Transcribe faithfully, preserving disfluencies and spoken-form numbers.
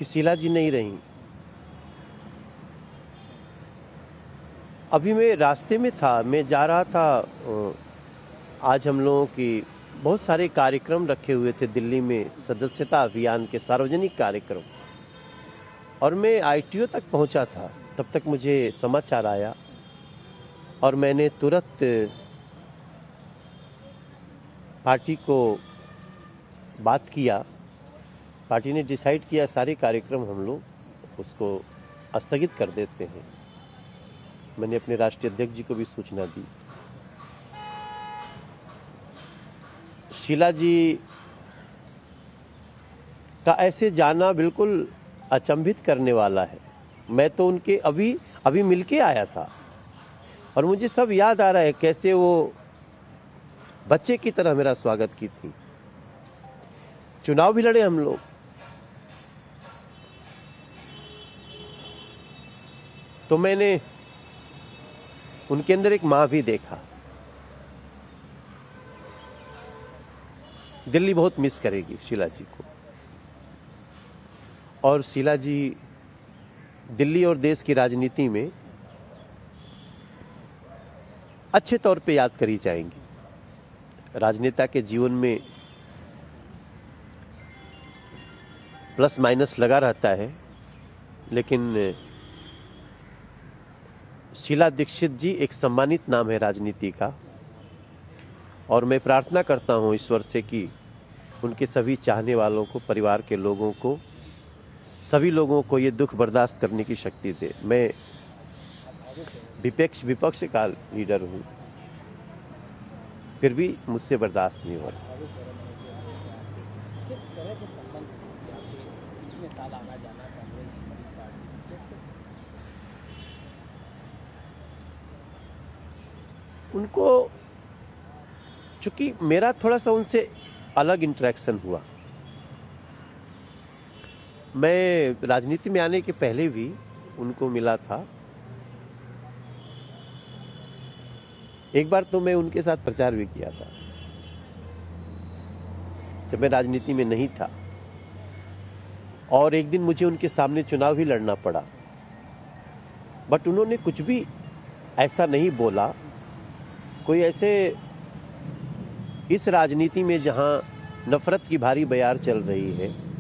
कि शीला जी नहीं रहीं। अभी मैं रास्ते में था, मैं जा रहा था। अ, आज हम लोगों की बहुत सारे कार्यक्रम रखे हुए थे दिल्ली में, सदस्यता अभियान के सार्वजनिक कार्यक्रम, और मैं आईटीओ तक पहुंचा था। तब तक मुझे समाचार आया और मैंने तुरंत पार्टी को बात किया। पार्टी ने डिसाइड किया सारे कार्यक्रम हम लोग उसको स्थगित कर देते हैं। मैंने अपने राष्ट्रीय अध्यक्ष जी को भी सूचना दी। शीला जी का ऐसे जाना बिल्कुल अचंभित करने वाला है। मैं तो उनके अभी अभी मिलके आया था और मुझे सब याद आ रहा है कैसे वो बच्चे की तरह मेरा स्वागत की थी। चुनाव भी लड़े हम लोग, तो मैंने उनके अंदर एक माँ भी देखा। दिल्ली बहुत मिस करेगी शीला जी को, और शीला जी दिल्ली और देश की राजनीति में अच्छे तौर पे याद करी जाएंगी। राजनेता के जीवन में प्लस माइनस लगा रहता है, लेकिन शीला दीक्षित जी एक सम्मानित नाम है राजनीति का, और मैं प्रार्थना करता हूं ईश्वर से कि उनके सभी चाहने वालों को, परिवार के लोगों को, सभी लोगों को ये दुख बर्दाश्त करने की शक्ति दे। मैं विपक्ष विपक्ष का लीडर हूं, फिर भी मुझसे बर्दाश्त नहीं हो रहा। किस तरह के संबंध हैं आपके? इतने साल आना जाना कांग्रेस पार्टी, उनको चूंकि मेरा थोड़ा सा उनसे अलग इंटरेक्शन हुआ। मैं राजनीति में आने के पहले भी उनको मिला था। एक बार तो मैं उनके साथ प्रचार भी किया था जब मैं राजनीति में नहीं था, और एक दिन मुझे उनके सामने चुनाव भी लड़ना पड़ा, बट उन्होंने कुछ भी ऐसा नहीं बोला। कोई ऐसे इस राजनीति में जहां नफरत की भारी बयार चल रही है,